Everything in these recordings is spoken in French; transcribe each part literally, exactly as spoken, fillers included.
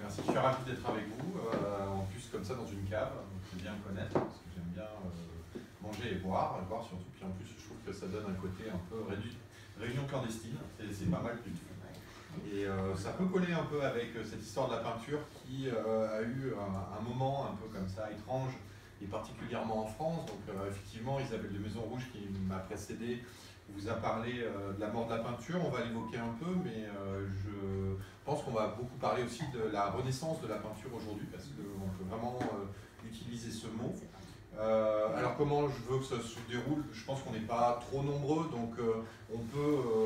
Merci, je suis ravi d'être avec vous, euh, en plus comme ça dans une cave, donc je vais bien me connaître, parce que j'aime bien euh, manger et boire, et boire surtout, puis en plus je trouve que ça donne un côté un peu réduit, réunion clandestine, c'est pas mal du tout. Et euh, ça peut coller un peu avec cette histoire de la peinture qui euh, a eu un, un moment un peu comme ça étrange, et particulièrement en France. Donc euh, effectivement, Isabelle de Maison Rouge qui m'a précédé vous a parlé euh, de la mort de la peinture, on va l'évoquer un peu, mais euh, je pense qu'on va beaucoup parler aussi de la renaissance de la peinture aujourd'hui, parce qu'on peut vraiment euh, utiliser ce mot. Euh, alors comment je veux que ça se déroule? Je pense qu'on n'est pas trop nombreux, donc euh, on peut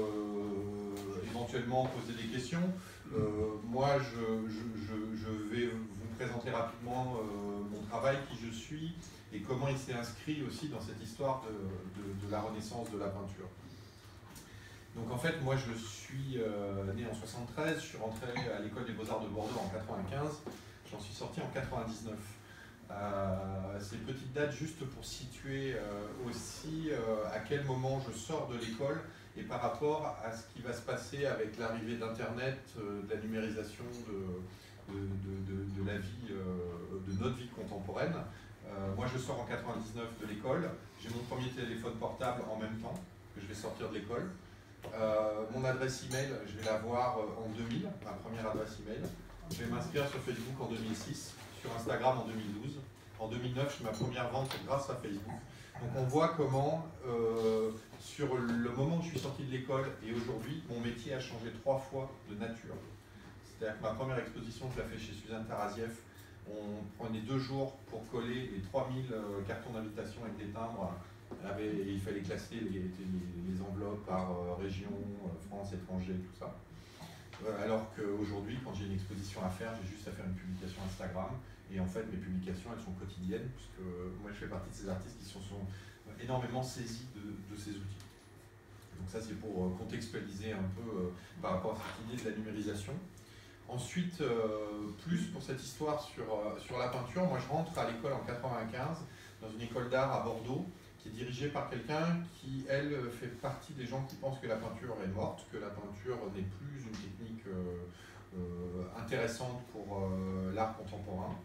euh, éventuellement poser des questions. Euh, moi, je, je, je, je vais vous présenter rapidement euh, mon travail, qui je suis, et comment il s'est inscrit aussi dans cette histoire de, de, de la renaissance de la peinture. Donc en fait, moi je suis euh, né en soixante-treize, je suis rentré à l'école des Beaux-Arts de Bordeaux en quatre-vingt-quinze, j'en suis sorti en quatre-vingt-dix-neuf. Euh, c'est une petite date juste pour situer euh, aussi euh, à quel moment je sors de l'école et par rapport à ce qui va se passer avec l'arrivée d'Internet, euh, de la numérisation de, de, de, de, de la vie, euh, de notre vie contemporaine. Euh, moi je sors en quatre-vingt-dix-neuf de l'école, j'ai mon premier téléphone portable en même temps que je vais sortir de l'école. Euh, mon adresse email, je vais l'avoir en deux mille, ma première adresse email. Je vais m'inscrire sur Facebook en deux mille six, sur Instagram en deux mille douze. En deux mille neuf, je fais ma première vente grâce à Facebook. Donc on voit comment, euh, sur le moment où je suis sorti de l'école et aujourd'hui, mon métier a changé trois fois de nature. C'est-à-dire que ma première exposition, je l'ai fait chez Suzanne Tarasieff. On prenait deux jours pour coller les trois mille cartons d'invitation avec des timbres. Et il fallait classer les, les, les enveloppes par euh, région, euh, France, étranger, tout ça. Euh, alors qu'aujourd'hui, quand j'ai une exposition à faire, j'ai juste à faire une publication Instagram. Et en fait, mes publications, elles sont quotidiennes, puisque moi, je fais partie de ces artistes qui sont, sont énormément saisis de, de ces outils. Donc ça, c'est pour euh, contextualiser un peu euh, par rapport à cette idée de la numérisation. Ensuite, euh, plus pour cette histoire sur, euh, sur la peinture, moi, je rentre à l'école en quatre-vingt-quinze, dans une école d'art à Bordeaux, qui est dirigée par quelqu'un qui, elle, fait partie des gens qui pensent que la peinture est morte, que la peinture n'est plus une technique euh, euh, intéressante pour euh, l'art contemporain.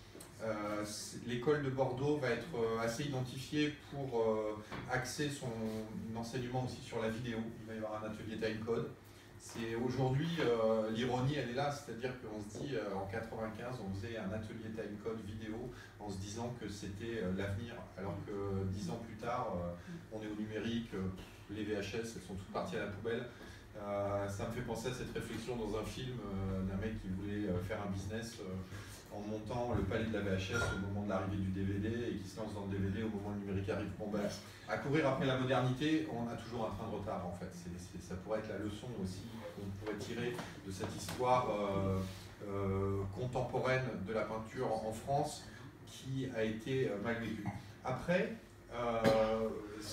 Euh, L'école de Bordeaux va être assez identifiée pour euh, axer son enseignement aussi sur la vidéo. Il va y avoir un atelier timecode. C'est aujourd'hui, euh, l'ironie elle est là, c'est-à-dire qu'on se dit euh, en quatre-vingt-quinze on faisait un atelier timecode vidéo en se disant que c'était euh, l'avenir, alors que dix ans plus tard euh, on est au numérique, euh, les V H S elles sont toutes parties à la poubelle. Euh, ça me fait penser à cette réflexion dans un film euh, d'un mec qui voulait euh, faire un business euh, en montant le palais de la V H S au moment de l'arrivée du D V D et qui se lance dans le D V D au moment où le numérique arrive. Bon, ben, à courir après la modernité, on a toujours un train de retard en fait. C'est, c'est, ça pourrait être la leçon aussi qu'on pourrait tirer de cette histoire euh, euh, contemporaine de la peinture en France qui a été euh, mal vécue. Après, euh,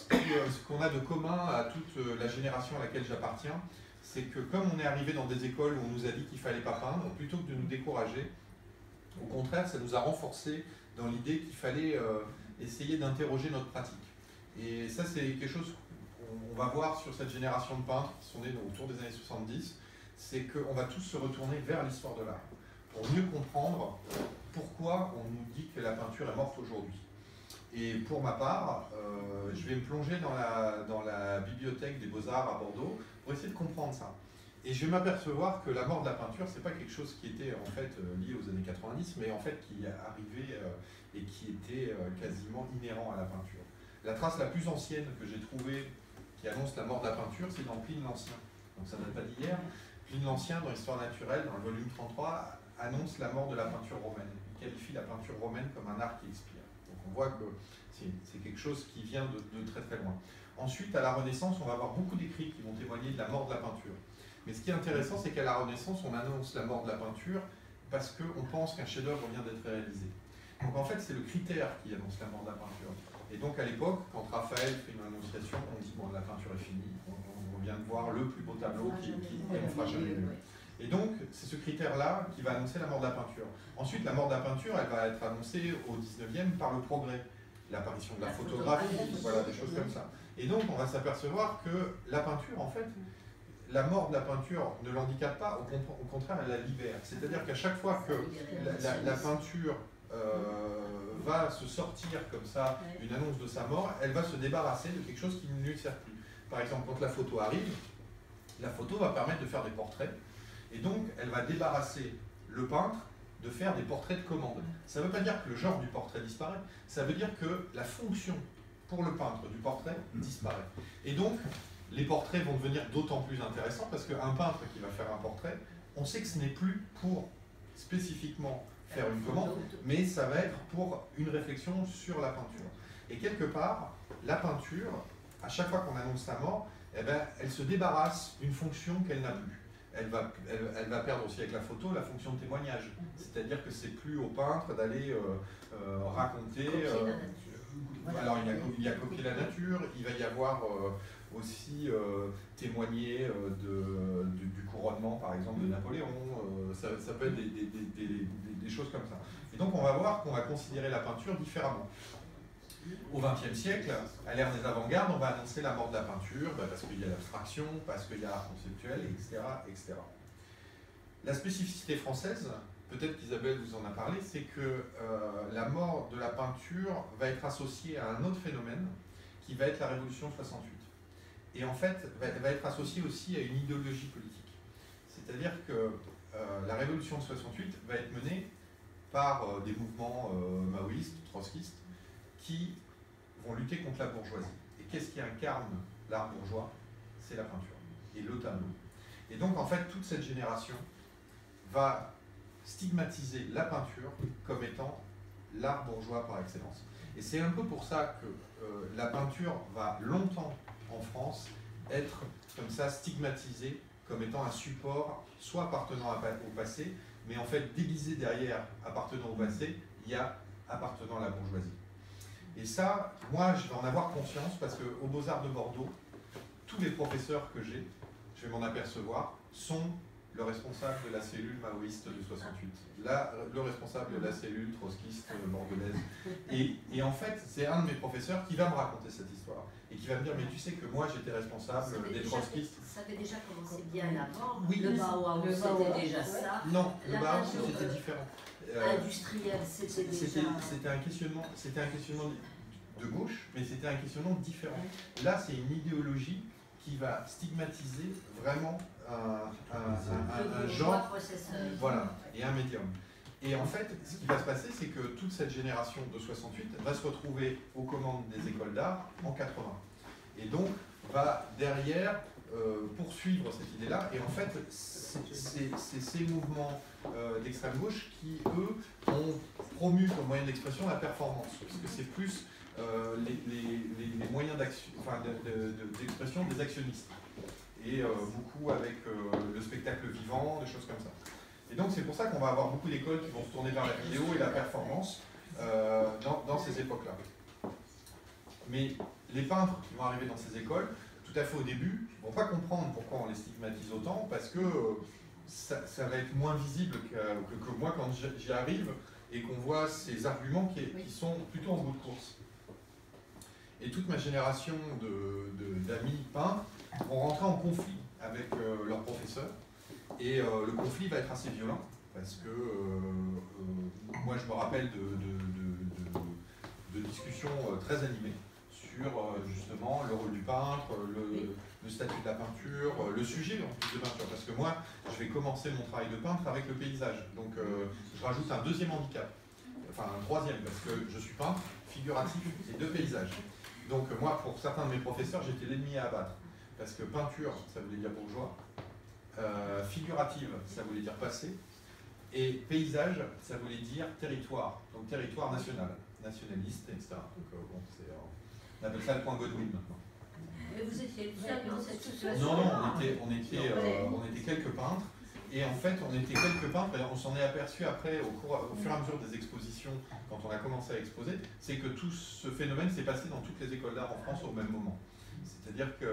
ce qu'on a de commun à toute la génération à laquelle j'appartiens, c'est que comme on est arrivé dans des écoles où on nous a dit qu'il ne fallait pas peindre, plutôt que de nous décourager, au contraire, ça nous a renforcés dans l'idée qu'il fallait euh, essayer d'interroger notre pratique. Et ça, c'est quelque chose qu'on va voir sur cette génération de peintres qui sont nés autour des années soixante-dix, c'est qu'on va tous se retourner vers l'histoire de l'art, pour mieux comprendre pourquoi on nous dit que la peinture est morte aujourd'hui. Et pour ma part, euh, je vais me plonger dans la, dans la bibliothèque des Beaux-Arts à Bordeaux pour essayer de comprendre ça. Et je vais m'apercevoir que la mort de la peinture, c'est pas quelque chose qui était en fait lié aux années quatre-vingt-dix, mais en fait qui est arrivé euh, et qui était euh, quasiment inhérent à la peinture. La trace la plus ancienne que j'ai trouvée qui annonce la mort de la peinture, c'est dans Pline l'Ancien. Donc ça ne date pas d'hier. Pline l'Ancien, dans l'Histoire naturelle, dans le volume trente-trois, annonce la mort de la peinture romaine. Il qualifie la peinture romaine comme un art qui expire. Donc on voit que c'est quelque chose qui vient de, de très très loin. Ensuite, à la Renaissance, on va avoir beaucoup d'écrits qui vont témoigner de la mort de la peinture. Mais ce qui est intéressant, c'est qu'à la Renaissance, on annonce la mort de la peinture parce qu'on pense qu'un chef-d'œuvre vient d'être réalisé. Donc en fait, c'est le critère qui annonce la mort de la peinture. Et donc à l'époque, quand Raphaël fait une annonciation, on dit bon, la peinture est finie, on, on vient de voir le plus beau tableau qui, qui et on fera jamais mieux. Et donc, c'est ce critère-là qui va annoncer la mort de la peinture. Ensuite, la mort de la peinture, elle va être annoncée au dix-neuvième par le progrès. L'apparition de la photographie, voilà, des choses comme ça. Et donc, on va s'apercevoir que la peinture, en fait, la mort de la peinture ne l'handicape pas, au, au contraire, elle la libère. C'est-à-dire qu'à chaque fois que la, la, la peinture euh, va se sortir comme ça, une annonce de sa mort, elle va se débarrasser de quelque chose qui ne lui sert plus. Par exemple, quand la photo arrive, la photo va permettre de faire des portraits, et donc elle va débarrasser le peintre de faire des portraits de commande. Ça ne veut pas dire que le genre du portrait disparaît, ça veut dire que la fonction pour le peintre du portrait disparaît. Et donc, les portraits vont devenir d'autant plus intéressants parce qu'un peintre qui va faire un portrait, on sait que ce n'est plus pour spécifiquement faire une commande, mais ça va être pour une réflexion sur la peinture. Et quelque part, la peinture, à chaque fois qu'on annonce sa mort, eh ben, elle se débarrasse d'une fonction qu'elle n'a plus. Elle va, elle, elle va perdre aussi avec la photo la fonction de témoignage. C'est-à-dire que c'est plus au peintre d'aller euh, euh, raconter... Euh, alors il y, a, il y a copier la nature, il va y avoir euh, aussi euh, témoigner euh, de, de, du couronnement par exemple de Napoléon, euh, ça, ça peut être des, des, des, des, des choses comme ça. Et donc on va voir qu'on va considérer la peinture différemment. Au vingtième siècle, à l'ère des avant-gardes, on va annoncer la mort de la peinture, bah parce qu'il y a l'abstraction, parce qu'il y a l'art conceptuel, et cetera, et cetera. La spécificité française, peut-être qu'Isabelle vous en a parlé, c'est que euh, la mort de la peinture va être associée à un autre phénomène, qui va être la Révolution de soixante-huit. Et en fait, va, va être associée aussi à une idéologie politique. C'est-à-dire que euh, la Révolution de soixante-huit va être menée par euh, des mouvements euh, maoïstes, trotskistes, qui vont lutter contre la bourgeoisie. Et qu'est-ce qui incarne l'art bourgeois? C'est la peinture et le tableau. Et donc, en fait, toute cette génération va stigmatiser la peinture comme étant l'art bourgeois par excellence. Et c'est un peu pour ça que euh, la peinture va longtemps, en France, être comme ça stigmatisée comme étant un support, soit appartenant au passé, mais en fait déguisé derrière appartenant au passé, il y a appartenant à la bourgeoisie. Et ça, moi, je vais en avoir conscience parce qu'aux Beaux-Arts de Bordeaux, tous les professeurs que j'ai, je vais m'en apercevoir, sont le responsable de la cellule maoïste de soixante-huit. Là, le responsable de la cellule trotskiste bordelaise. Et, et en fait, c'est un de mes professeurs qui va me raconter cette histoire. Et qui va me dire, mais tu sais que moi, j'étais responsable des trotskistes. Ça avait déjà commencé bien avant. Oui. Le Bauhaus, c'était déjà ça. Non, le Bauhaus, c'était différent. Euh, industriel, c'était déjà... C'était un questionnement, c'était un questionnement de gauche, mais c'était un questionnement différent. Là, c'est une idéologie qui va stigmatiser vraiment un, un, un, un, un genre, voilà, et un médium. Et en fait, ce qui va se passer, c'est que toute cette génération de soixante-huit va se retrouver aux commandes des écoles d'art en quatre-vingts. Et donc, va derrière euh, poursuivre cette idée-là. Et en fait, c'est ces mouvements euh, d'extrême gauche qui, eux, ont promu comme moyen d'expression la performance. Parce que c'est plus euh, les, les, les, les moyens enfin, d'expression de, de, de, des actionnistes. Et euh, beaucoup avec euh, le spectacle vivant, des choses comme ça. Et donc c'est pour ça qu'on va avoir beaucoup d'écoles qui vont se tourner vers la vidéo et la performance euh, dans, dans ces époques-là. Mais les peintres qui vont arriver dans ces écoles, tout à fait au début, ne vont pas comprendre pourquoi on les stigmatise autant, parce que euh, ça, ça va être moins visible que, que, que moi quand j'y arrive et qu'on voit ces arguments qui, qui sont plutôt en bout de course. Et toute ma génération d'amis peintres vont rentrer en conflit avec euh, leurs professeurs. Et euh, le conflit va être assez violent, parce que euh, euh, moi je me rappelle de, de, de, de, de discussions euh, très animées sur euh, justement le rôle du peintre, le, le statut de la peinture, euh, le sujet en plus de peinture, parce que moi je vais commencer mon travail de peintre avec le paysage, donc euh, je rajoute un deuxième handicap, enfin un troisième, parce que je suis peintre, figuratif et de paysage. Donc euh, moi pour certains de mes professeurs j'étais l'ennemi à abattre, parce que peinture ça voulait dire bourgeois, Euh, figurative, ça voulait dire passé, et paysage, ça voulait dire territoire, donc territoire national, nationaliste, et cetera. Donc, euh, bon, euh, on appelle ça le point Godwin maintenant. Mais vous étiez seul dans cette situation? Non, non, on était, on était, euh, on était quelques peintres, et en fait, on était quelques peintres, et on s'en est aperçu après, au, cours, au fur et à mesure des expositions, quand on a commencé à exposer, c'est que tout ce phénomène s'est passé dans toutes les écoles d'art en France au même moment. C'est-à-dire que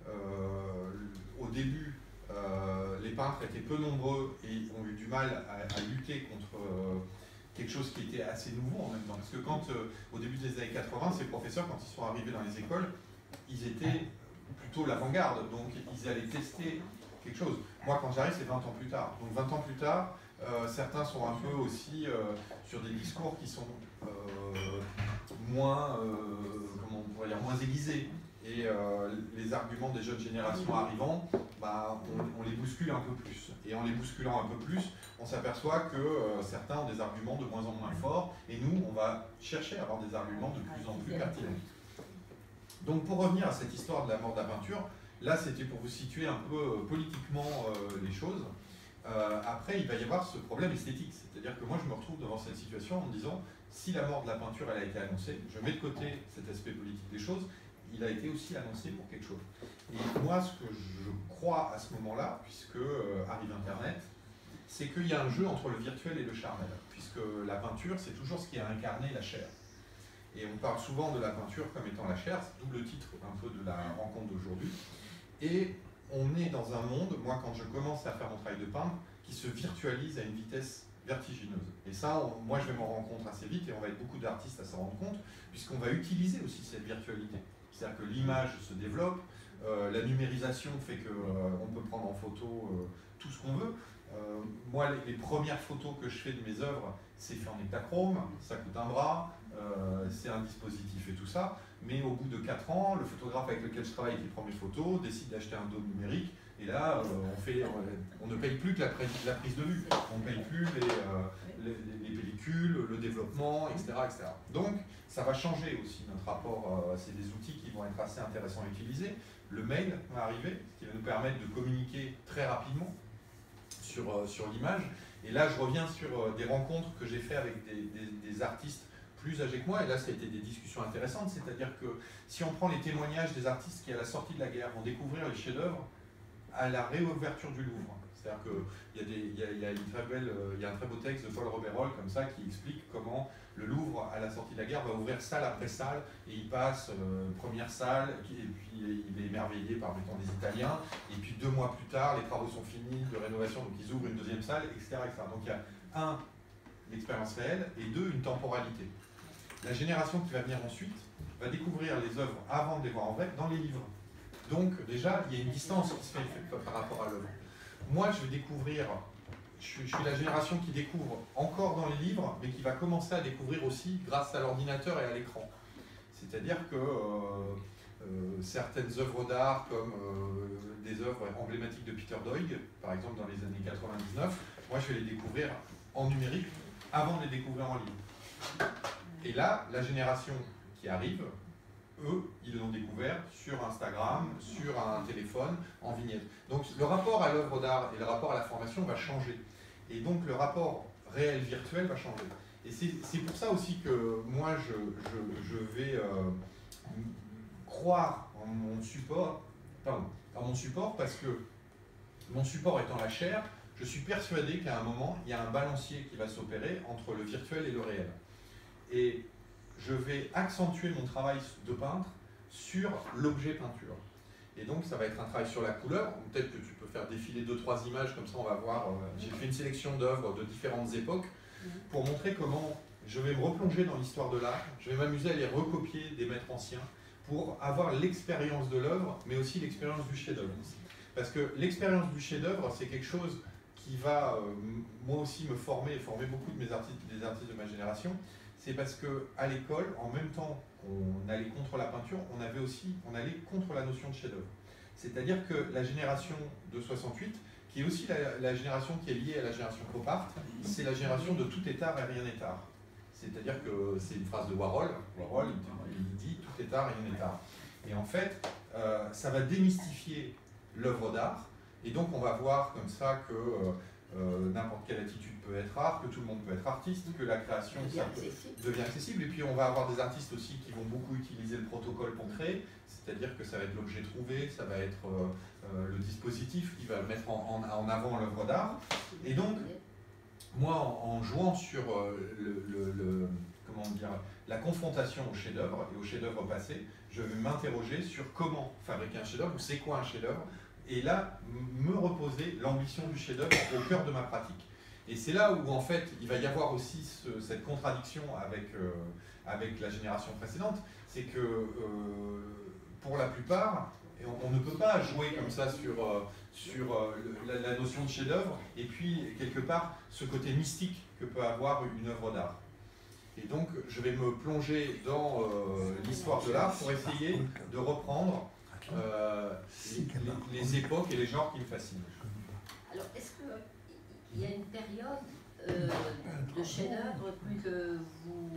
euh, au début, Euh, les peintres étaient peu nombreux et ont eu du mal à, à lutter contre euh, quelque chose qui était assez nouveau en même temps. Parce que quand, euh, au début des années quatre-vingts, ces professeurs, quand ils sont arrivés dans les écoles, ils étaient plutôt l'avant-garde. Donc ils allaient tester quelque chose. Moi, quand j'arrive, c'est vingt ans plus tard. Donc vingt ans plus tard, euh, certains sont un peu aussi euh, sur des discours qui sont euh, moins, euh, comment on pourrait dire, moins aiguisés. Et euh, les arguments des jeunes générations arrivant, bah, on, on les bouscule un peu plus. Et en les bousculant un peu plus, on s'aperçoit que euh, certains ont des arguments de moins en moins forts, et nous, on va chercher à avoir des arguments de plus en plus pertinents. Donc pour revenir à cette histoire de la mort de la peinture, là c'était pour vous situer un peu euh, politiquement euh, les choses. Euh, après, il va y avoir ce problème esthétique, c'est-à-dire que moi je me retrouve devant cette situation en me disant, si la mort de la peinture elle a été annoncée, je mets de côté cet aspect politique des choses, il a été aussi annoncé pour quelque chose. Et moi, ce que je crois à ce moment-là, puisque euh, arrive Internet, c'est qu'il y a un jeu entre le virtuel et le charnel, puisque la peinture, c'est toujours ce qui a incarné la chair. Et on parle souvent de la peinture comme étant la chair, c'est d'où le titre un peu de la rencontre d'aujourd'hui. Et on est dans un monde, moi quand je commence à faire mon travail de peintre, qui se virtualise à une vitesse vertigineuse. Et ça, on, moi je vais m'en rendre compte assez vite, et on va être beaucoup d'artistes à s'en rendre compte, puisqu'on va utiliser aussi cette virtualité. C'est-à-dire que l'image se développe, euh, la numérisation fait qu'on euh, peut prendre en photo euh, tout ce qu'on veut. Euh, moi, les, les premières photos que je fais de mes œuvres, c'est fait en Ektachrome, ça coûte un bras, euh, c'est un dispositif et tout ça. Mais au bout de quatre ans, le photographe avec lequel je travaille qui prend mes photos décide d'acheter un dôme numérique. Et là, euh, on, fait, on, on ne paye plus que la, la prise de vue. On ne paye plus les, euh, les, les pellicules, le développement, et cetera, et cetera. Donc, ça va changer aussi notre rapport. Euh, c'est des outils qui vont être assez intéressants à utiliser. Le mail va arriver, ce qui va nous permettre de communiquer très rapidement sur, euh, sur l'image. Et là, je reviens sur euh, des rencontres que j'ai fait avec des, des, des artistes plus âgés que moi, et là, ça a été des discussions intéressantes, c'est-à-dire que si on prend les témoignages des artistes qui, à la sortie de la guerre, vont découvrir les chefs-d'œuvre à la réouverture du Louvre. C'est-à-dire qu'il y, y, a, y, a une très belle, il y a un très beau texte de Paul Roberol comme ça qui explique comment le Louvre, à la sortie de la guerre, va ouvrir salle après salle, et il passe euh, première salle, et puis il est émerveillé par, mettons, des Italiens, et puis deux mois plus tard, les travaux sont finis de rénovation, donc ils ouvrent une deuxième salle, et cetera, et cetera. Donc il y a un, l'expérience réelle, et deux, une temporalité. La génération qui va venir ensuite va découvrir les œuvres avant de les voir en vrai dans les livres. Donc déjà, il y a une distance qui se fait par rapport à l'œuvre. Moi, je vais découvrir, je suis, je suis la génération qui découvre encore dans les livres, mais qui va commencer à découvrir aussi grâce à l'ordinateur et à l'écran. C'est-à-dire que euh, euh, certaines œuvres d'art, comme euh, des œuvres emblématiques de Peter Doig, par exemple dans les années quatre-vingt-dix-neuf, moi je vais les découvrir en numérique avant de les découvrir en livre. Et là, la génération qui arrive, eux, ils l'ont découvert sur Instagram, sur un téléphone, en vignette. Donc le rapport à l'œuvre d'art et le rapport à la formation va changer. Et donc le rapport réel-virtuel va changer. Et c'est pour ça aussi que moi, je, je, je vais euh, croire en mon support, pardon, en mon support, parce que mon support étant la chair, je suis persuadé qu'à un moment, il y a un balancier qui va s'opérer entre le virtuel et le réel. Et je vais accentuer mon travail de peintre sur l'objet peinture. Et donc, ça va être un travail sur la couleur. Peut-être que tu peux faire défiler deux, trois images, comme ça on va voir. Euh, J'ai fait une sélection d'œuvres de différentes époques pour montrer comment je vais me replonger dans l'histoire de l'art. Je vais m'amuser à les recopier des maîtres anciens pour avoir l'expérience de l'œuvre, mais aussi l'expérience du chef-d'œuvre. Parce que l'expérience du chef-d'œuvre, c'est quelque chose qui va, euh, moi aussi, me former et former beaucoup de mes artistes, des artistes de ma génération. C'est parce qu'à l'école, en même temps qu'on allait contre la peinture, on avait aussi, on allait contre la notion de chef-d'œuvre. C'est-à-dire que la génération de soixante-huit, qui est aussi la, la génération qui est liée à la génération pop art, c'est la génération de tout est art et rien n'est art. C'est-à-dire que c'est une phrase de Warhol. Warhol, il, il dit tout est art et rien n'est art. Et en fait, euh, ça va démystifier l'œuvre d'art, et donc on va voir comme ça que euh, Euh, n'importe quelle attitude peut être art, que tout le monde peut être artiste, que la création devient, ça, accessible. devient accessible. Et puis on va avoir des artistes aussi qui vont beaucoup utiliser le protocole pour créer, c'est-à-dire que ça va être l'objet trouvé, ça va être euh, euh, le dispositif qui va mettre en, en, en avant l'œuvre d'art. Et donc, moi, en, en jouant sur euh, le, le, le, comment dire, la confrontation au chef-d'œuvre et au chef-d'œuvre passé, je vais m'interroger sur comment fabriquer un chef-d'œuvre, ou c'est quoi un chef-d'œuvre, et là, me reposer l'ambition du chef-d'œuvre au cœur de ma pratique. Et c'est là où, en fait, il va y avoir aussi ce, cette contradiction avec, euh, avec la génération précédente, c'est que, euh, pour la plupart, Et on, on ne peut pas jouer comme ça sur, euh, sur euh, le, la, la notion de chef-d'œuvre et puis quelque part ce côté mystique que peut avoir une œuvre d'art. Et donc je vais me plonger dans euh, l'histoire de l'art pour essayer de reprendre euh, les, les, les époques et les genres qui me fascinent. Alors est-ce qu'il y a une période euh, de chef-d'œuvre que vous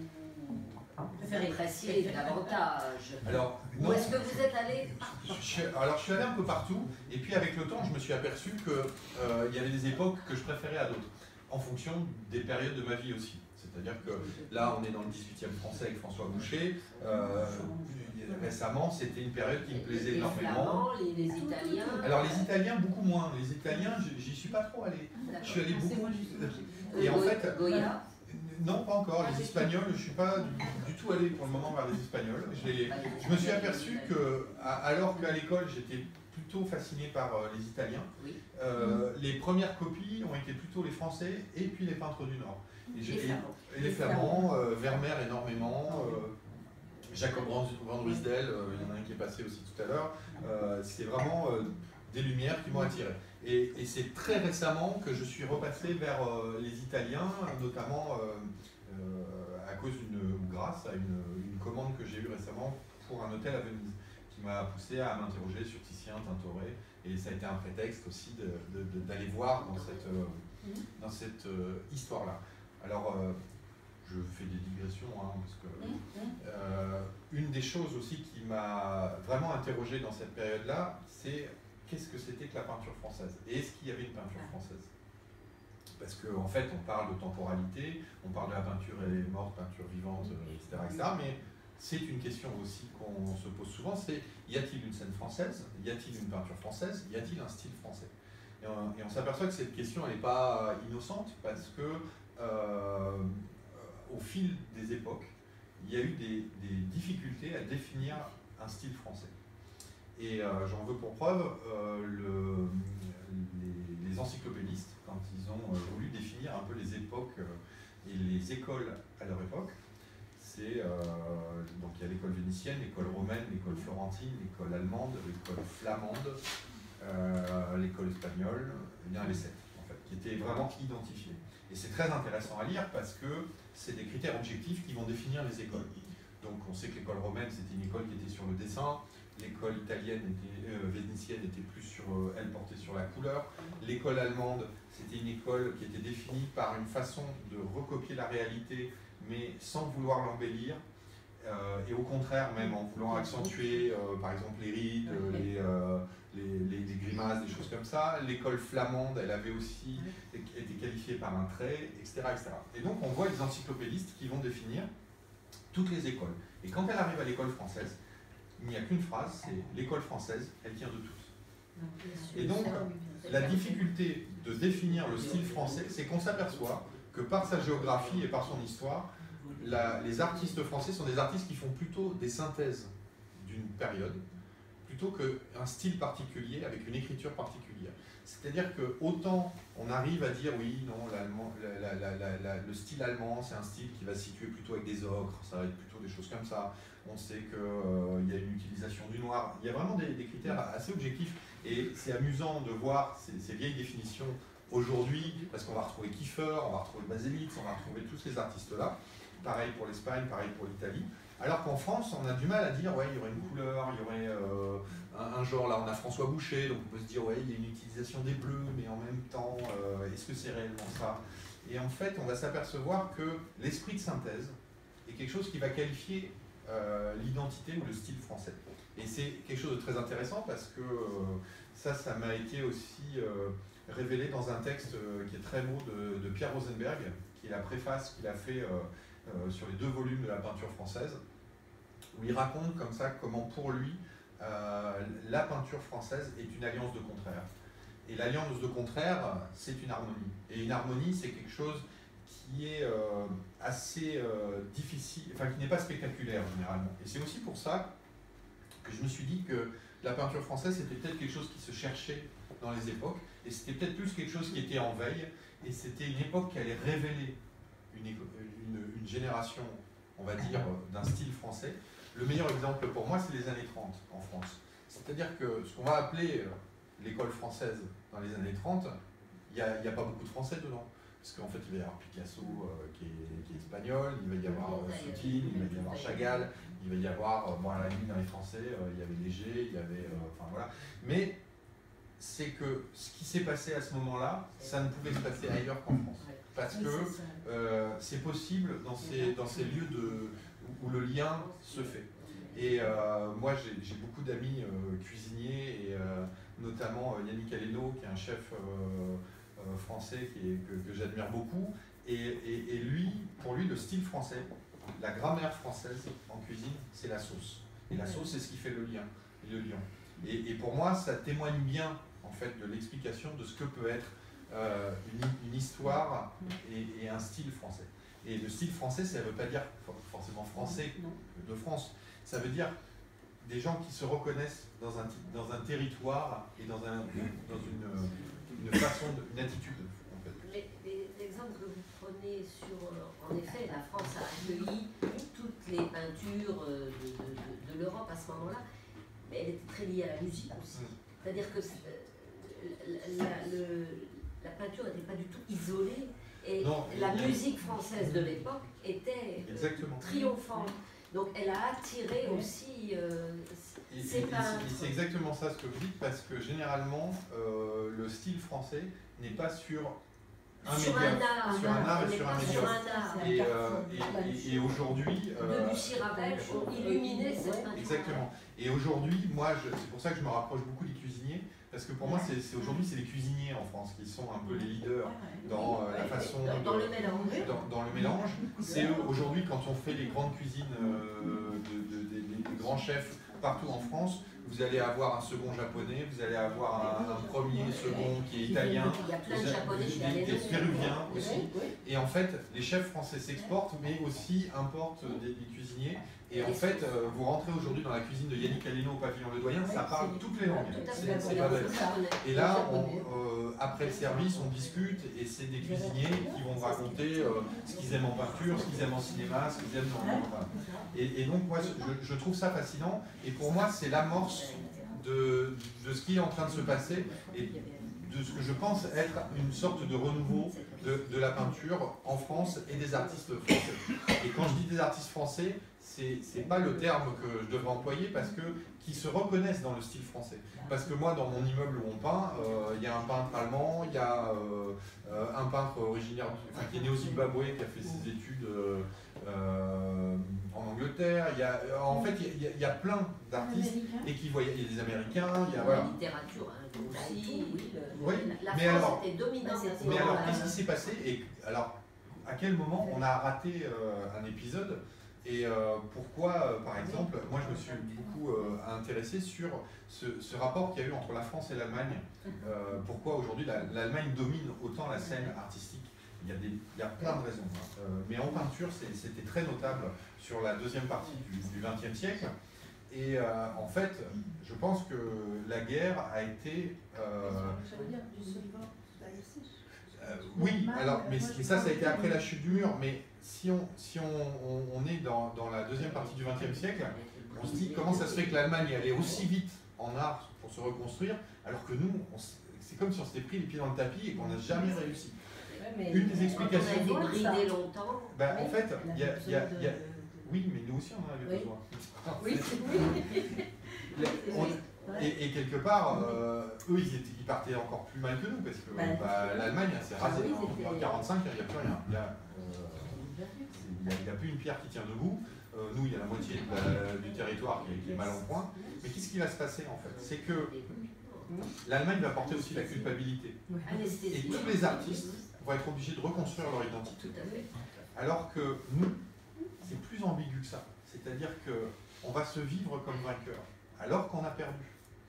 appréciez davantage? Alors, ou est-ce que vous êtes allé je, je, alors je suis allé un peu partout, et puis avec le temps je me suis aperçu qu'il euh, y avait des époques que je préférais à d'autres, en fonction des périodes de ma vie aussi. C'est-à-dire que là on est dans le dix-huitième français avec François Boucher, euh, récemment c'était une période qui me plaisait les énormément. Les, les Italiens. Alors les Italiens beaucoup moins, les Italiens j'y suis pas trop allé, je suis allé beaucoup, et en fait, Goya. Non, pas encore. Les Espagnols, je ne suis pas du, du tout allé pour le moment vers les Espagnols. Je me suis aperçu que, alors qu'à l'école, j'étais plutôt fasciné par euh, les Italiens, euh, les premières copies ont été plutôt les Français et puis les peintres du Nord. Et, les Flamands. Et les Flamands, euh, Vermeer énormément, euh, Jacob Van Ruysdael, euh, il y en a un qui est passé aussi tout à l'heure. Euh, C'est vraiment euh, des lumières qui m'ont attiré. Et, et c'est très récemment que je suis repassé vers euh, les Italiens, notamment euh, euh, à cause d'une, ou grâce à une, une commande que j'ai eue récemment pour un hôtel à Venise, qui m'a poussé à m'interroger sur Titien, Tintoret, et ça a été un prétexte aussi d'aller voir dans cette, euh, dans cette euh, histoire-là. Alors, euh, je fais des digressions, hein, parce que euh, une des choses aussi qui m'a vraiment interrogé dans cette période-là, c'est qu'est-ce que c'était que la peinture française? Et est-ce qu'il y avait une peinture française? Parce qu'en en fait, on parle de temporalité, on parle de la peinture elle est morte, peinture vivante, et cetera, et cetera. Mais c'est une question aussi qu'on se pose souvent, c'est y a-t-il une scène française? Y a-t-il une peinture française? Y a-t-il un style français? Et on, et on s'aperçoit que cette question, elle n'est pas innocente, parce que euh, au fil des époques, il y a eu des, des difficultés à définir un style français. Et euh, j'en veux pour preuve euh, le, les, les encyclopédistes, quand ils ont euh, voulu définir un peu les époques euh, et les écoles à leur époque. C'est euh, donc il y a l'école vénitienne, l'école romaine, l'école florentine, l'école allemande, l'école flamande, euh, l'école espagnole, et bien les sept en fait, qui étaient vraiment identifiés. Et c'est très intéressant à lire parce que c'est des critères objectifs qui vont définir les écoles. Donc on sait que l'école romaine c'était une école qui était sur le dessin. L'école italienne, était, euh, vénitienne, était plus sur, euh, elle portait sur la couleur. L'école allemande, c'était une école qui était définie par une façon de recopier la réalité, mais sans vouloir l'embellir. Euh, et au contraire, même en voulant accentuer, euh, par exemple, les rides, les, euh, les, les, les grimaces, des choses comme ça. L'école flamande, elle avait aussi été qualifiée par un trait, et cetera, et cetera. Et donc, on voit les encyclopédistes qui vont définir toutes les écoles. Et quand elle arrive à l'école française, il n'y a qu'une phrase, c'est l'école française, elle tient de tous. Et donc, la difficulté de définir le style français, c'est qu'on s'aperçoit que par sa géographie et par son histoire, la, les artistes français sont des artistes qui font plutôt des synthèses d'une période, plutôt qu'un style particulier avec une écriture particulière. C'est-à-dire que autant on arrive à dire oui, non, la, la, la, la, le style allemand, c'est un style qui va se situer plutôt avec des ocres, ça va être plutôt des choses comme ça. On sait qu'il euh, y a une utilisation du noir. Il y a vraiment des, des critères assez objectifs et c'est amusant de voir ces, ces vieilles définitions aujourd'hui parce qu'on va retrouver Kiefer, on va retrouver Baselitz, on va retrouver tous ces artistes-là. Pareil pour l'Espagne, pareil pour l'Italie. Alors qu'en France, on a du mal à dire, ouais, il y aurait une couleur, il y aurait euh, un, un genre, là on a François Boucher, donc on peut se dire, ouais, il y a une utilisation des bleus, mais en même temps, euh, est-ce que c'est réellement ça? Et en fait, on va s'apercevoir que l'esprit de synthèse est quelque chose qui va qualifier Euh, l'identité ou le style français. Et c'est quelque chose de très intéressant parce que euh, ça, ça m'a été aussi euh, révélé dans un texte euh, qui est très beau de, de Pierre Rosenberg, qui est la préface qu'il a fait euh, euh, sur les deux volumes de la peinture française, où il raconte comme ça comment pour lui, euh, la peinture française est une alliance de contraires. Et l'alliance de contraires, c'est une harmonie. Et une harmonie, c'est quelque chose qui est euh, assez euh, difficile, enfin qui n'est pas spectaculaire généralement. Et c'est aussi pour ça que je me suis dit que la peinture française c'était peut-être quelque chose qui se cherchait dans les époques, et c'était peut-être plus quelque chose qui était en veille, et c'était une époque qui allait révéler une, une, une génération, on va dire, d'un style français. Le meilleur exemple pour moi, c'est les années trente en France. C'est-à-dire que ce qu'on va appeler l'école française dans les années trente, il n'y a, a pas beaucoup de Français dedans. Parce qu'en fait, il va y avoir Picasso euh, qui, est, qui est espagnol, il va y avoir euh, Soutine, il va y avoir Chagall, il va y avoir, euh, bon, à la limite, dans les Français, euh, il y avait Léger, il y avait. Euh, enfin voilà. Mais c'est que ce qui s'est passé à ce moment-là, ça ne pouvait se passer ailleurs qu'en France. Parce que euh, c'est possible dans ces, dans ces lieux de, où le lien se fait. Et euh, moi, j'ai beaucoup d'amis euh, cuisiniers, et euh, notamment euh, Yannick Aleno, qui est un chef euh, euh, français qui est, que, que j'admire beaucoup. Et, et, et lui, pour lui, le style français, la grammaire française en cuisine, c'est la sauce. Et la sauce, c'est ce qui fait le lien, le lien. Et, et pour moi, ça témoigne bien, en fait, de l'explication de ce que peut être euh, une, une histoire et, et un style français. Et le style français, ça ne veut pas dire forcément français de France. Ça veut dire des gens qui se reconnaissent dans un, dans un territoire et dans, un, dans une, une façon, de, une attitude. En fait. L'exemple que vous prenez sur, en effet, la France a accueilli toutes les peintures de, de, de, de l'Europe à ce moment-là, mais elle était très liée à la musique aussi. C'est-à-dire que la, la, le, la peinture n'était pas du tout isolée, et non, la musique française de l'époque était exactement. triomphante. Donc elle a attiré aussi euh, ces peintres. C'est exactement ça ce que vous dites, parce que généralement, euh, le style français n'est pas sur un sur média, un art, sur un art et sur un média. Sur un art. Et, euh, et, et, et aujourd'hui... Euh, de Lucie Ravel ont illuminé cette peinture. Exactement. Et aujourd'hui, moi, c'est pour ça que je me rapproche beaucoup des cuisiniers, parce que pour moi, c'est aujourd'hui, c'est les cuisiniers en France qui sont un peu les leaders dans euh, la façon... Dans, de, dans le mélange. Dans, dans le mélange. C'est eux, aujourd'hui, quand on fait les grandes cuisines euh, de, de, de, des grands chefs partout en France, vous allez avoir un second japonais, vous allez avoir un, un premier, second qui est italien, il y a plein de japonais, des, des péruviens aussi. Et en fait, les chefs français s'exportent, mais aussi importent des, des cuisiniers. Et en fait, euh, vous rentrez aujourd'hui dans la cuisine de Yannick Aleno au pavillon Le Doyen, ça parle toutes les langues. C'est pas bête. Et là, on, euh, après le service, on discute, et c'est des cuisiniers qui vont raconter euh, ce qu'ils aiment en peinture, ce qu'ils aiment en cinéma, ce qu'ils aiment dans... Enfin, et, et donc, moi, je, je trouve ça fascinant. Et pour moi, c'est l'amorce de, de ce qui est en train de se passer, et de ce que je pense être une sorte de renouveau de, de la peinture en France et des artistes français. Et quand je dis des artistes français, c'est pas le terme que je devrais employer, parce que qui se reconnaissent dans le style français. Parce que moi, dans mon immeuble où on peint, il euh, y a un peintre allemand, il y a euh, euh, un peintre originaire, enfin, qui est né au Zimbabwe, qui a fait ses études euh, euh, en Angleterre. Il y a, en fait, il y, y, y a plein d'artistes et qui voyaient, il y a des Américains, il y a voilà. La littérature hein, aussi. Oui, le, oui, la mais France alors, était dominante. Mais alors, qu'est-ce qui s'est passé? Et alors, à quel moment on a raté euh, un épisode? Et euh, pourquoi, euh, par exemple, moi je me suis beaucoup euh, intéressé sur ce, ce rapport qu'il y a eu entre la France et l'Allemagne. Euh, pourquoi aujourd'hui l'Allemagne domine autant la scène artistique? Il y a, des, il y a plein de raisons. Hein. Euh, mais en peinture, c'était très notable sur la deuxième partie du vingtième siècle. Et euh, en fait, je pense que la guerre a été... Euh, ça veut dire du solvant euh, oui, alors, mais, mais ça, ça a été après la chute du mur. Mais si on, si on, on, on est dans, dans la deuxième partie du vingtième siècle, on se dit comment ça se fait que l'Allemagne allait aussi vite en art pour se reconstruire, alors que nous, c'est comme si on s'était pris les pieds dans le tapis et qu'on n'a jamais réussi. Mais une des explications... On a été bridé longtemps. Ben, en fait, il y a... Y a, y a oui, mais nous aussi, on en avait oui. besoin. Oui, oui. on, et, et quelque part, euh, eux, ils, étaient, ils partaient encore plus mal que nous, parce que bah, bah, l'Allemagne s'est rasée. oui, en mille neuf cent quarante-cinq, il n'y a plus rien. Il n'y a, euh, a, a plus une pierre qui tient debout. Euh, nous, il y a la moitié de la, du territoire qui est, qui est mal en point. Mais qu'est-ce qui va se passer, en fait? C'est que l'Allemagne va porter aussi la culpabilité. Et tous les artistes vont être obligés de reconstruire leur identité. Alors que nous, c'est plus ambigu que ça. C'est-à-dire qu'on va se vivre comme vainqueur, alors qu'on a perdu.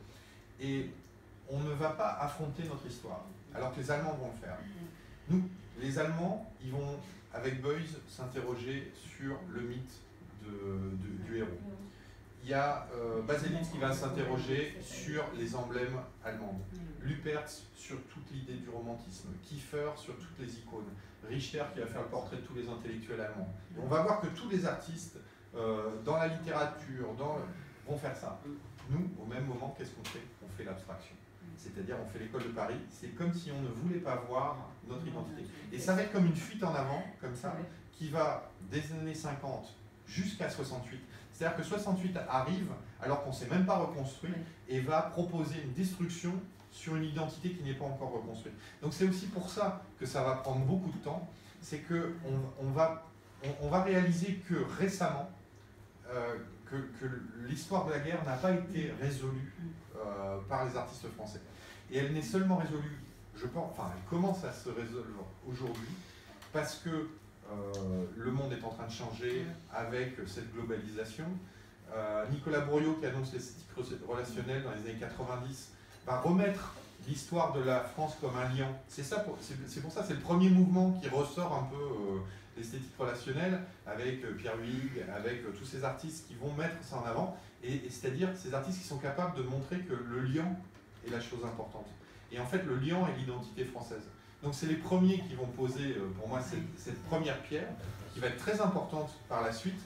Et on ne va pas affronter notre histoire, alors que les Allemands vont le faire. Nous, les Allemands, ils vont, avec Beuys, s'interroger sur le mythe de, de, du héros. Il y a euh, Baselitz qui va s'interroger sur les emblèmes allemands. Lupertz sur toute l'idée du romantisme. Kiefer sur toutes les icônes. Richter qui va faire le portrait de tous les intellectuels allemands. Et on va voir que tous les artistes, euh, dans la littérature, dans le, vont faire ça. nous, au même moment, qu'est-ce qu'on fait? On fait l'abstraction. C'est-à-dire, on fait l'école de Paris, c'est comme si on ne voulait pas voir notre identité. Et ça va être comme une fuite en avant, comme ça, qui va des années cinquante jusqu'à soixante-huit. C'est-à-dire que soixante-huit arrive alors qu'on ne s'est même pas reconstruit et va proposer une destruction sur une identité qui n'est pas encore reconstruite. Donc c'est aussi pour ça que ça va prendre beaucoup de temps, c'est qu'on on va, on, on va réaliser que récemment, euh, que, que l'histoire de la guerre n'a pas été résolue euh, par les artistes français. Et elle n'est seulement résolue, je pense, enfin elle commence à se résoudre aujourd'hui, parce que euh, le monde est en train de changer avec cette globalisation. Euh, Nicolas Bourriaud, qui annonce l'esthétique relationnelle dans les années quatre-vingt-dix, va remettre l'histoire de la France comme un lien. C'est ça, c'est pour ça, c'est le premier mouvement qui ressort un peu euh, l'esthétique relationnelle, avec euh, Pierre Huyghe, avec euh, tous ces artistes qui vont mettre ça en avant, et, et c'est-à-dire ces artistes qui sont capables de montrer que le lien est la chose importante. Et en fait, le lien est l'identité française. Donc c'est les premiers qui vont poser, euh, pour moi, cette, cette première pierre, qui va être très importante par la suite,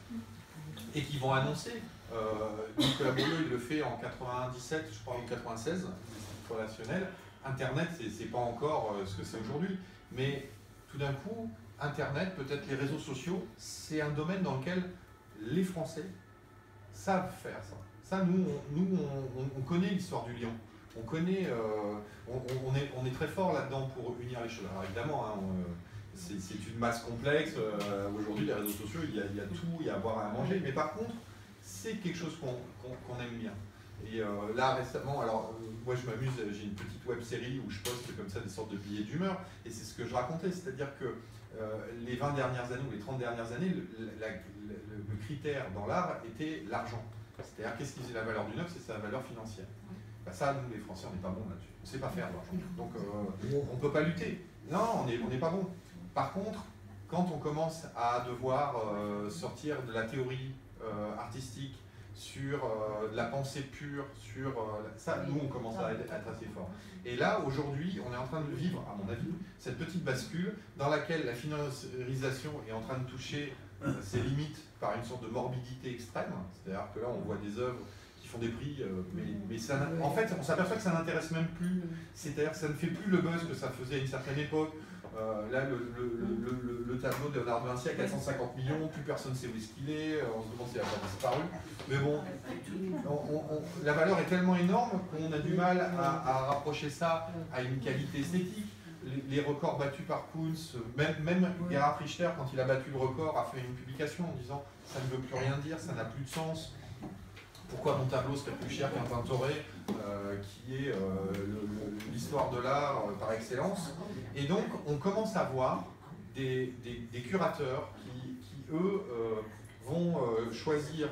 et qui vont annoncer. Euh, Nicolas Bourriaud, il le fait en quatre-vingt-dix-sept, je crois, ou quatre-vingt-seize, relationnel. Internet, c'est pas encore euh, ce que c'est aujourd'hui, mais tout d'un coup, Internet, peut-être les réseaux sociaux, c'est un domaine dans lequel les Français savent faire ça. Ça, nous, on, nous, on, on connaît l'histoire du lien. On connaît, euh, on, on, est, on est très fort là-dedans pour unir les choses. Alors évidemment, hein, c'est une masse complexe. Euh, Aujourd'hui, les réseaux sociaux, il y, a, il y a tout, il y a à boire et à manger. Mais par contre, c'est quelque chose qu'on qu'on, qu'on aime bien. Et euh, là, récemment, alors euh, moi je m'amuse, j'ai une petite web série où je poste comme ça des sortes de billets d'humeur. Et c'est ce que je racontais, c'est-à-dire que euh, les vingt dernières années ou les trente dernières années, le, la, le, le critère dans l'art était l'argent. C'est-à-dire, qu'est-ce qui faisait la valeur d'une œuvre? C'est sa valeur financière. Ben ça, nous les Français, on n'est pas bons là-dessus. On ne sait pas faire de l'argent. Donc euh, on ne peut pas lutter. Non, on n'est on n'est pas bon. Par contre, quand on commence à devoir euh, sortir de la théorie euh, artistique, sur euh, de la pensée pure, sur euh, ça, nous on commence à être, à être assez fort. Et là, aujourd'hui, on est en train de vivre, à mon avis, cette petite bascule dans laquelle la financiarisation est en train de toucher euh, ses limites par une sorte de morbidité extrême. C'est-à-dire que là, on voit des œuvres qui font des prix, euh, mais, mais ça, en fait, on s'aperçoit que ça n'intéresse même plus. C'est-à-dire que ça ne fait plus le buzz que ça faisait à une certaine époque. Euh, là, le, le, le, le, le tableau de Léonard de Vinci à quatre cent cinquante millions, plus personne ne sait où est-ce qu'il est, on se demande s'il a pas disparu. Mais bon, on, on, on, la valeur est tellement énorme qu'on a du mal à, à rapprocher ça à une qualité esthétique. Les, les records battus par Kunz, même, même Gerhard Richter, quand il a battu le record, a fait une publication en disant ça ne veut plus rien dire, ça n'a plus de sens. Pourquoi mon tableau serait plus cher qu'un Tintoret, euh, qui est euh, l'histoire de l'art euh, par excellence. Et donc, on commence à voir des, des, des curateurs qui, qui eux, euh, vont euh, choisir,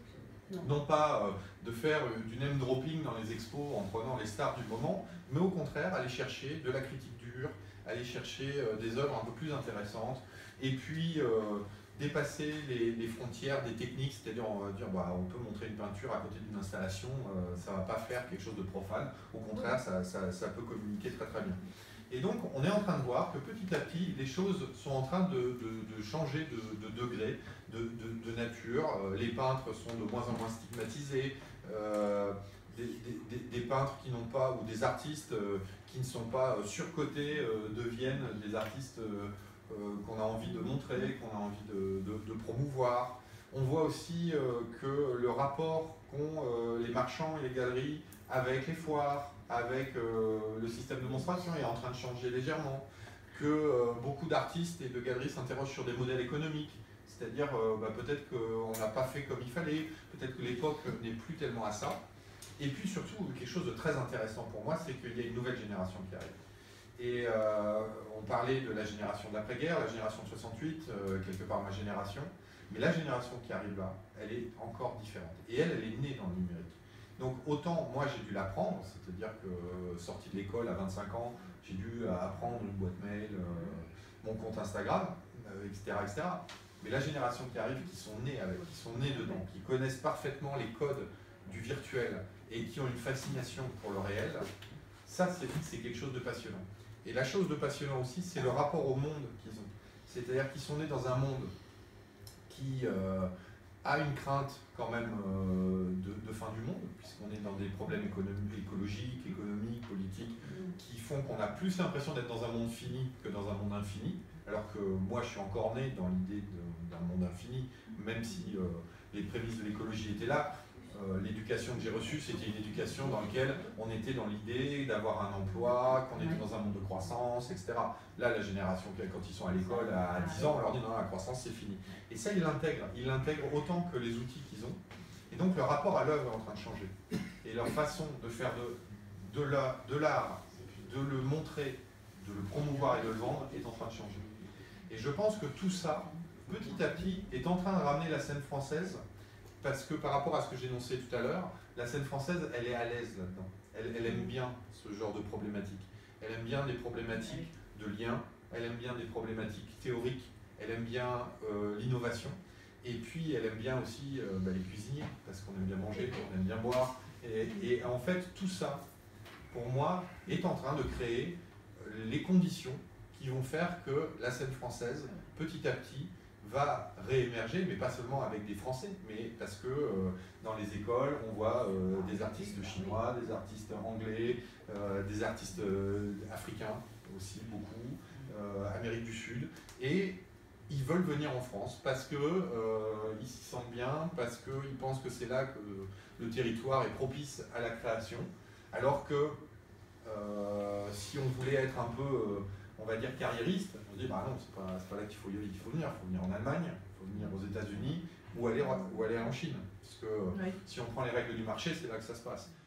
non pas euh, de faire euh, du name dropping dans les expos en prenant les stars du moment, mais au contraire, aller chercher de la critique dure, aller chercher euh, des œuvres un peu plus intéressantes, et puis euh, dépasser les, les frontières des techniques, c'est-à-dire on va dire bah, on peut montrer une peinture à côté d'une installation, euh, ça ne va pas faire quelque chose de profane, au contraire ça, ça, ça peut communiquer très très bien. Et donc on est en train de voir que petit à petit les choses sont en train de, de, de changer de, de degré, de, de, de nature, euh, les peintres sont de moins en moins stigmatisés, euh, des, des, des peintres qui n'ont pas, ou des artistes euh, qui ne sont pas surcotés euh, deviennent des artistes euh, Euh, qu'on a envie de montrer, qu'on a envie de, de, de promouvoir. On voit aussi euh, que le rapport qu'ont euh, les marchands et les galeries avec les foires, avec euh, le système de démonstration est en train de changer légèrement, que euh, beaucoup d'artistes et de galeries s'interrogent sur des modèles économiques, c'est-à-dire euh, bah, peut-être qu'on n'a pas fait comme il fallait, peut-être que l'époque n'est plus tellement à ça. Et puis surtout, quelque chose de très intéressant pour moi, c'est qu'il y a une nouvelle génération qui arrive. Et euh, on parlait de la génération de l'après-guerre, la génération de soixante-huit, euh, quelque part ma génération, mais la génération qui arrive là, elle est encore différente. Et elle, elle est née dans le numérique. Donc autant, moi j'ai dû l'apprendre, c'est-à-dire que euh, sorti de l'école à vingt-cinq ans, j'ai dû apprendre une boîte mail, euh, mon compte Instagram, euh, et cetera, et cetera. Mais la génération qui arrive, qui sont nés avec, qui sont nés dedans, qui connaissent parfaitement les codes du virtuel et qui ont une fascination pour le réel, ça c'est quelque chose de passionnant. Et la chose de passionnant aussi, c'est le rapport au monde qu'ils ont. C'est-à-dire qu'ils sont nés dans un monde qui euh, a une crainte quand même euh, de, de fin du monde, puisqu'on est dans des problèmes écologiques, économiques, politiques, qui font qu'on a plus l'impression d'être dans un monde fini que dans un monde infini, alors que moi je suis encore né dans l'idée d'un monde infini, même si euh, les prémices de l'écologie étaient là. Euh, l'éducation que j'ai reçue, c'était une éducation dans laquelle on était dans l'idée d'avoir un emploi, qu'on était dans un monde de croissance, et cetera. Là, la génération, quand ils sont à l'école à dix ans, on leur dit non, la croissance c'est fini. Et ça, ils l'intègrent. Ils l'intègrent autant que les outils qu'ils ont. Et donc, leur rapport à l'œuvre est en train de changer. Et leur façon de faire de, de l'art, de le montrer, de le promouvoir et de le vendre est en train de changer. Et je pense que tout ça, petit à petit, est en train de ramener la scène française. Parce que par rapport à ce que j'énonçais tout à l'heure, la scène française, elle est à l'aise là-dedans. Elle, elle aime bien ce genre de problématiques. Elle aime bien des problématiques de liens, elle aime bien des problématiques théoriques, elle aime bien euh, l'innovation. Et puis, elle aime bien aussi euh, bah, les cuisiniers, parce qu'on aime bien manger, on aime bien boire. Et, et en fait, tout ça, pour moi, est en train de créer les conditions qui vont faire que la scène française, petit à petit, va réémerger, mais pas seulement avec des Français, mais parce que euh, dans les écoles, on voit euh, des artistes chinois, des artistes anglais, euh, des artistes euh, africains aussi, beaucoup, euh, Amérique du Sud, et ils veulent venir en France parce qu'ils euh, s'y sentent bien, parce qu'ils pensent que c'est là que le territoire est propice à la création, alors que euh, si on voulait être un peu... Euh, on va dire carriériste, on se dit bah non, c'est pas, pas là qu'il faut, il faut venir, il faut venir en Allemagne, il faut venir aux États-Unis ou aller, ou aller en Chine. Parce que oui. Si on prend les règles du marché, c'est là que ça se passe.